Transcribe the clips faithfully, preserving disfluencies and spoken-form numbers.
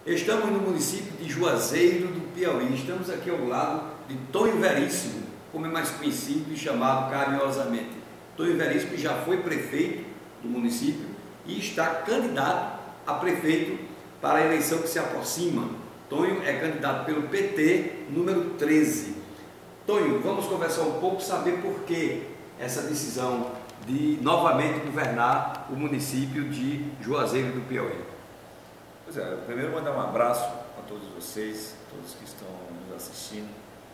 Estamos no município de Juazeiro do Piauí. Estamos aqui ao lado de Tonho Veríssimo, como é mais conhecido e chamado carinhosamente. Tonho Veríssimo, que já foi prefeito do município e está candidato a prefeito para a eleição que se aproxima. Tonho é candidato pelo P T, número treze. Tonho, vamos conversar um pouco, saber por que essa decisão de novamente governar o município de Juazeiro do Piauí. Pois é, primeiro mandar um abraço a todos vocês, todos que estão nos assistindo,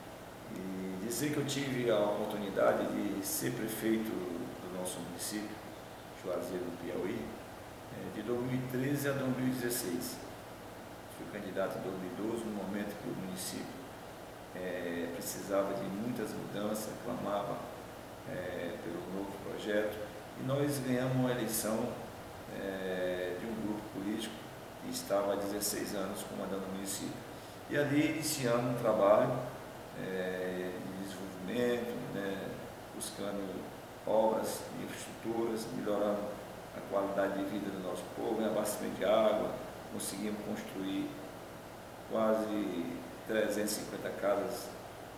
e dizer que eu tive a oportunidade de ser prefeito do nosso município, Juazeiro do Piauí, de dois mil e treze a dois mil e dezesseis. Fui candidato em dois mil e doze, no momento que o município é, precisava de muitas mudanças, clamava é, pelo novo projeto, e nós ganhamos uma eleição é, de um grupo político que estava há dezesseis anos comandando o município. E ali iniciamos um trabalho é, de desenvolvimento, né, buscando obras de infraestruturas, melhorando a qualidade de vida do nosso povo, né, abastecimento de água. Conseguimos construir quase trezentas e cinquenta casas,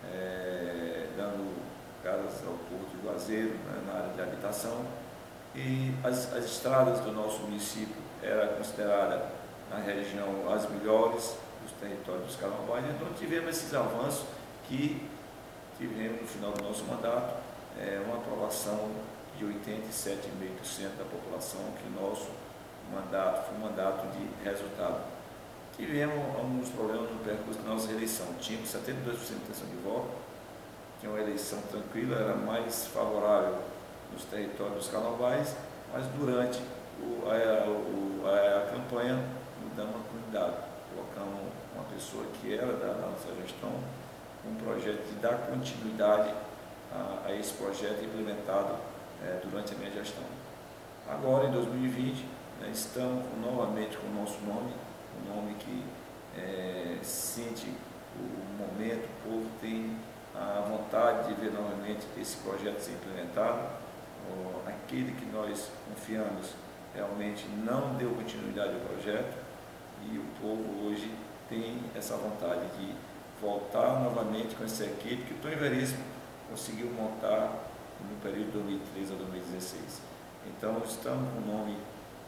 é, dando casas ao Porto de Juazeiro, né, na área de habitação. E as, as estradas do nosso município eram consideradas na região as melhores dos territórios dos Calambás. Então tivemos esses avanços que tivemos no final do nosso mandato, é, uma aprovação de oitenta e sete vírgula cinco por cento da população, que nosso mandato foi um mandato de resultado. Tivemos alguns problemas no percurso da nossa eleição. Tínhamos setenta e dois por cento de intenção de voto, tinha uma eleição tranquila, era mais favorável nos territórios dos Calambás, mas durante o, a, o, a, a campanha mudamos a comunidade, colocamos uma pessoa que era da, da nossa gestão, um projeto de dar continuidade a, a esse projeto implementado é, durante a minha gestão. Agora, em dois mil e vinte, né, estamos novamente com o nosso nome, um nome que é, sente o momento, o povo tem a vontade de ver novamente esse projeto ser implementado. Aquele que nós confiamos realmente não deu continuidade ao projeto, e o povo hoje tem essa vontade de voltar novamente com essa equipe que o Tonho Veríssimo conseguiu montar no período de dois mil e treze a dois mil e dezesseis. Então estamos com o nome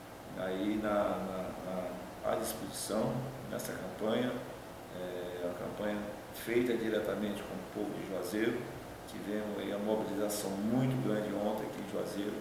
aí na, na, na, à disposição nessa campanha, é, a campanha feita diretamente com o povo de Juazeiro. Tivemos aí uma mobilização muito grande ontem aqui em Juazeiro,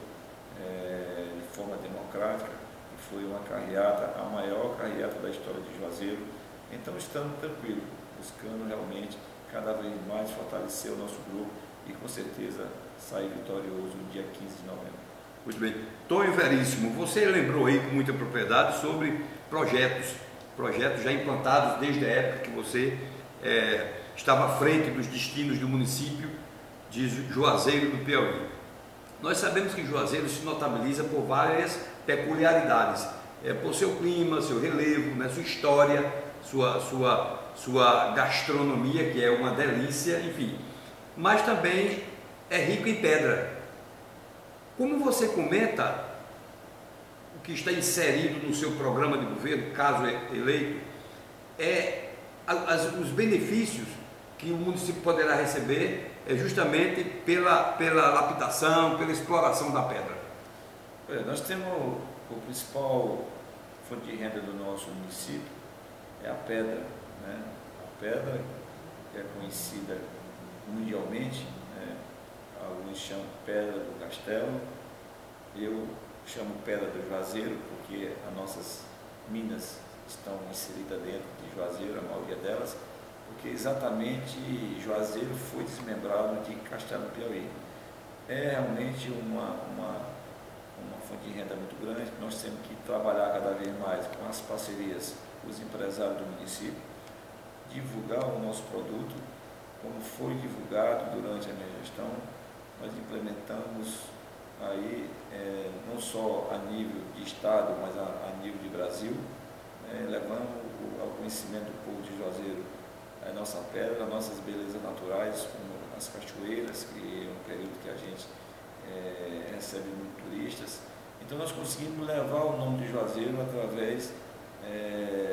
é, de forma democrática, e foi uma carreata, a maior carreata da história de Juazeiro. Então estamos tranquilos, buscando realmente cada vez mais fortalecer o nosso grupo e com certeza sair vitorioso no dia quinze de novembro. Muito bem. Tonho Veríssimo, você lembrou aí com muita propriedade sobre projetos, projetos já implantados desde a época que você é, estava à frente dos destinos do município de Juazeiro do Piauí. Nós sabemos que Juazeiro se notabiliza por várias peculiaridades, é, por seu clima, seu relevo, né, sua história, sua, sua, sua gastronomia, que é uma delícia, enfim, mas também é rico em pedra. Como você comenta o que está inserido no seu programa de governo, caso eleito, é as, os benefícios que o município poderá receber é justamente pela, pela lapidação, pela exploração da pedra. É, nós temos o principal fonte de renda do nosso município, é a pedra, né? A pedra que é conhecida mundialmente, né? Alguns chamam pedra do Castelo, eu chamo pedra do Juazeiro, porque as nossas minas estão inseridas dentro de Juazeiro, a maioria delas, porque exatamente Juazeiro foi desmembrado de Castelo do Piauí. É realmente uma, uma, uma fonte de renda muito grande, que nós temos que trabalhar cada vez mais com as parcerias com os empresários do município, divulgar o nosso produto, como foi divulgado durante a minha gestão. Nós implementamos aí, é, não só a nível de estado, mas a, a nível de Brasil, é, levando o, ao conhecimento do povo de Juazeiro a nossa pedra, as nossas belezas naturais, como as cachoeiras, que é um período que a gente é, recebe muitos turistas. Então nós conseguimos levar o nome de Juazeiro através é, da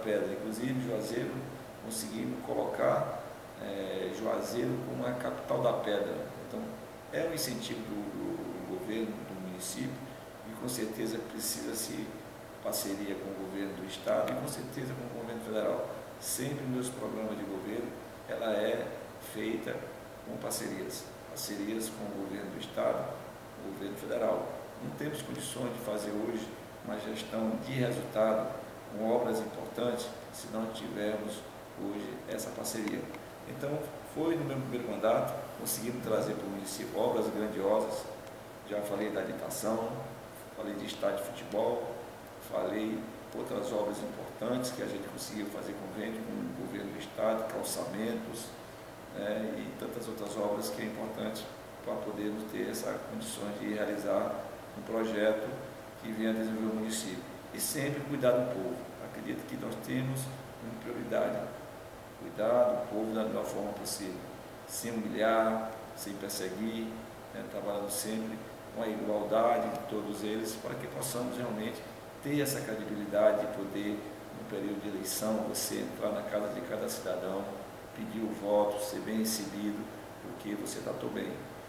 pedra. Inclusive, Juazeiro, conseguimos colocar é, Juazeiro como a capital da pedra. Então, é um incentivo do, do, do governo, do município, e com certeza precisa-se parceria com o governo do estado e com certeza com o governo federal. Sempre meus programas de governo, ela é feita com parcerias, parcerias com o governo do estado, o governo federal. Não temos condições de fazer hoje uma gestão de resultado com obras importantes se não tivermos hoje essa parceria. Então, foi no meu primeiro mandato, conseguimos trazer para o município obras grandiosas. Já falei da habitação, falei de estádio de futebol, falei outras obras importantes que a gente conseguiu fazer convênio com o governo do estado, calçamentos, né, e tantas outras obras que é importante para podermos ter essas condições de realizar um projeto que venha desenvolver o município. E sempre cuidar do povo. Acredito que nós temos uma prioridade, cuidar do povo da melhor forma possível, sem humilhar, sem perseguir, né, trabalhando sempre com a igualdade de todos eles, para que possamos realmente ter essa credibilidade de poder, no período de eleição, você entrar na casa de cada cidadão, pedir o voto, ser bem recebido, porque você tratou bem.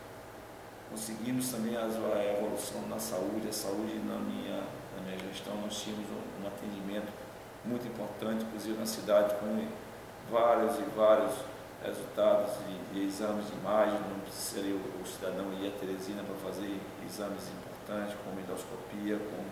Conseguimos também a evolução na saúde. A saúde, na minha, na minha gestão, nós tínhamos um, um atendimento muito importante, inclusive na cidade, com vários e vários resultados de, de exames de imagem. Não precisaria o, o cidadão ir a Teresina para fazer exames importantes, como endoscopia, como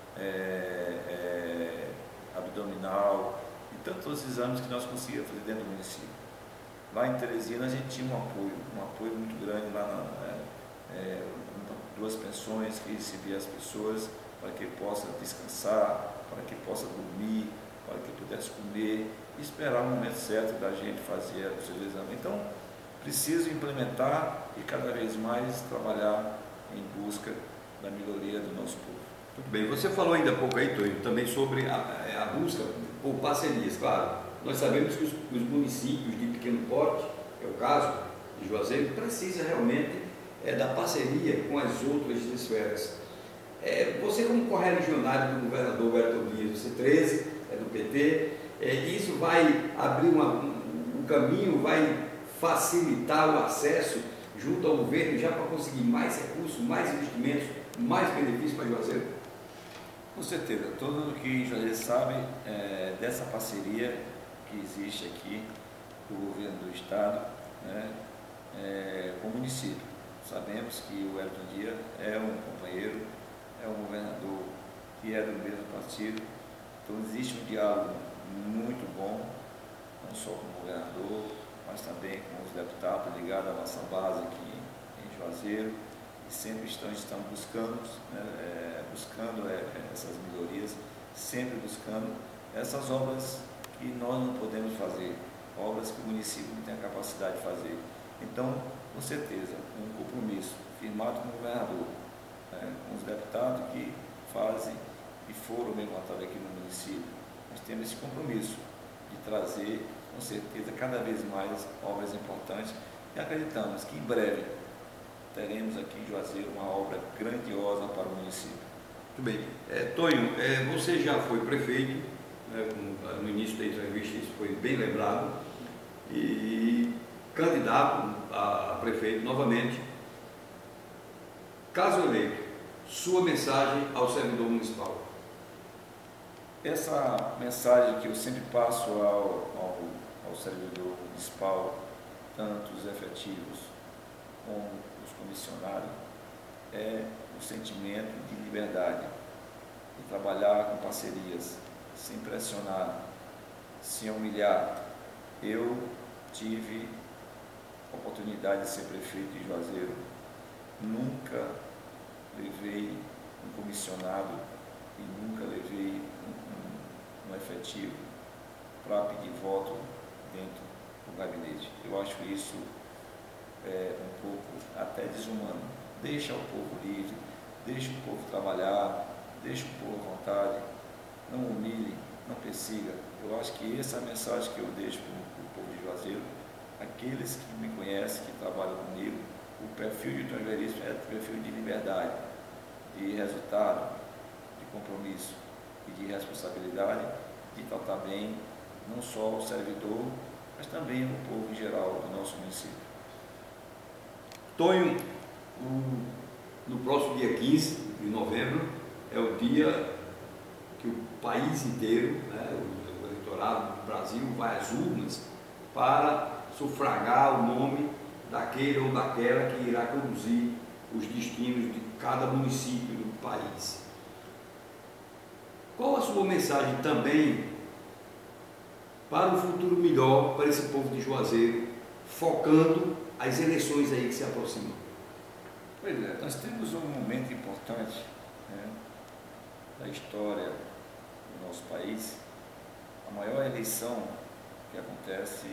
É, é, abdominal e tantos exames que nós conseguíamos fazer dentro do município. Lá em Teresina a gente tinha um apoio, um apoio muito grande lá na, é, duas pensões que recebia as pessoas para que possa descansar, para que possa dormir, para que pudesse comer e esperar o momento certo da gente fazer o seu exame. Então, preciso implementar e cada vez mais trabalhar em busca da melhoria do nosso povo. Muito bem, você falou ainda há pouco aí, Tonho, também sobre a, a busca por parcerias. Claro, nós sabemos que os, os municípios de pequeno porte, que é o caso de Juazeiro, precisam realmente é, da parceria com as outras esferas. É, você, como correligionário do governador Wellington Dias, você treze, é do P T, é, isso vai abrir uma, um, um caminho, vai facilitar o acesso junto ao governo já para conseguir mais recursos, mais investimentos, mais benefícios para Juazeiro? Com certeza, todo mundo que Juazeiro sabe é, dessa parceria que existe aqui do governo do estado, né, é, com o município. Sabemos que o Wellington Dias é um companheiro, é um governador que é do mesmo partido, então existe um diálogo muito bom, não só com o governador, mas também com os deputados ligados à nossa base aqui em Juazeiro. E sempre estão, estão buscando, né, é, buscando é, essas melhorias, sempre buscando essas obras que nós não podemos fazer, obras que o município não tem a capacidade de fazer. Então, com certeza, um compromisso firmado com o governador, né, com os deputados que fazem e foram bem votados aqui no município, nós temos esse compromisso de trazer, com certeza, cada vez mais obras importantes e acreditamos que em breve teremos aqui em Juazeiro uma obra grandiosa para o município. Muito bem. É, Tonho, é, você já foi prefeito, né, como, no início da entrevista isso foi bem lembrado, e candidato a, a prefeito novamente. Caso eleito, sua mensagem ao servidor municipal? Essa mensagem que eu sempre passo ao, ao, ao servidor municipal, tanto os efetivos como os comissionados, é o sentimento de liberdade, de trabalhar com parcerias, sem pressionar, sem humilhar. Eu tive a oportunidade de ser prefeito de Juazeiro, nunca levei um comissionado e nunca levei um, um, um efetivo para pedir voto dentro do gabinete. Eu acho isso é, um pouco até desumano. Deixa o povo livre, deixa o povo trabalhar, deixa o povo à vontade, não humilhe, não persiga. Eu acho que essa é a mensagem que eu deixo para o povo de Juazeiro. Aqueles que me conhecem, que trabalham comigo, o perfil de Tonho Veríssimo é perfil de liberdade, de resultado, de compromisso e de responsabilidade, de tratar bem não só o servidor, mas também o povo em geral do nosso município. Tonho, o, no próximo dia quinze de novembro é o dia que o país inteiro, né, o, o eleitorado do Brasil vai às urnas para sufragar o nome daquele ou daquela que irá conduzir os destinos de cada município do país. Qual a sua mensagem também para um futuro melhor para esse povo de Juazeiro, focando as eleições aí que se aproximam? Pois é, nós temos um momento importante, né, da história do nosso país. A maior eleição que acontece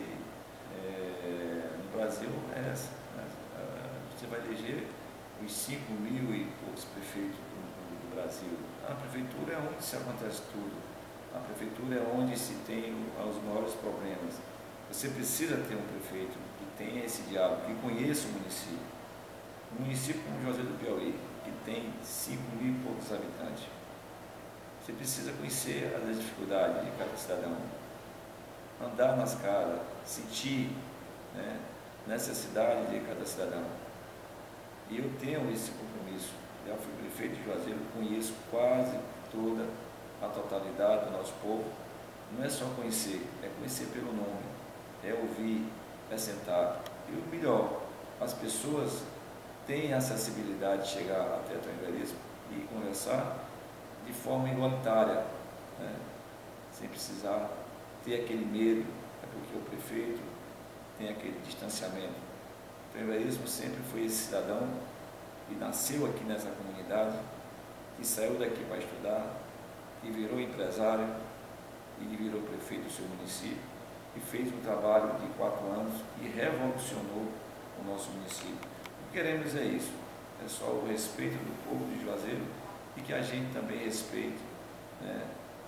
é, no Brasil é essa, né? Você vai eleger os cinco mil e poucos prefeitos do, do Brasil. A prefeitura é onde se acontece tudo. A prefeitura é onde se tem os maiores problemas. Você precisa ter um prefeito que tenha esse diálogo, que conheça o município. Um município como Juazeiro do Piauí, que tem cinco mil e poucos habitantes. Você precisa conhecer as dificuldades de cada cidadão, andar nas caras, sentir, né, necessidade de cada cidadão. E eu tenho esse compromisso. Já fui prefeito de Juazeiro, conheço quase toda a totalidade do nosso povo. Não é só conhecer, é conhecer pelo nome, é ouvir, é sentar. E o melhor, as pessoas têm acessibilidade de chegar até o endereço e conversar de forma igualitária, né? Sem precisar ter aquele medo, é porque o prefeito tem aquele distanciamento. O empreendedorismo sempre foi esse cidadão que nasceu aqui nessa comunidade, que saiu daqui para estudar, que virou empresário e virou prefeito do seu município e fez um trabalho de quatro anos e revolucionou o nosso município. O que queremos é isso, é só o respeito do povo de Juazeiro e que a gente também respeite, né,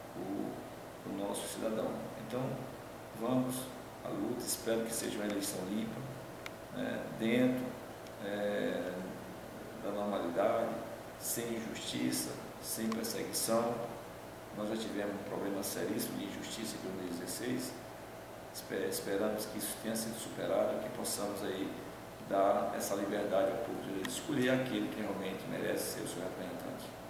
o, o nosso cidadão. Então, vamos à luta, espero que seja uma eleição limpa, né, dentro é, da normalidade, sem injustiça, sem perseguição. Nós já tivemos um problema seríssimo de injustiça em dois mil e dezesseis, esperamos que isso tenha sido superado, que possamos aí dar essa liberdade ao povo de escolher aquele que realmente merece ser o seu representante.